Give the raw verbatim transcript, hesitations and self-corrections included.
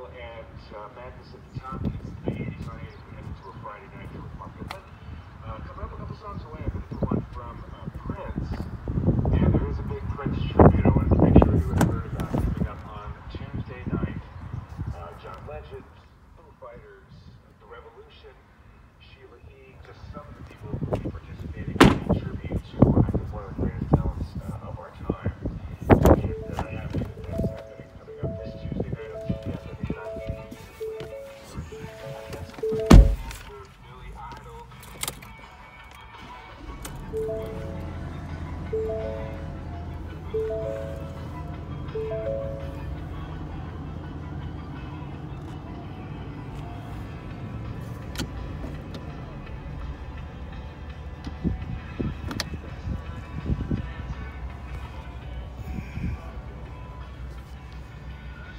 Still at uh, Madness at the Top. It's the eighties on eighty. We head into a Friday night here with Mark Goodman. Uh, coming up a couple songs away, I'm going to do one from uh, Prince. And there is a big Prince show.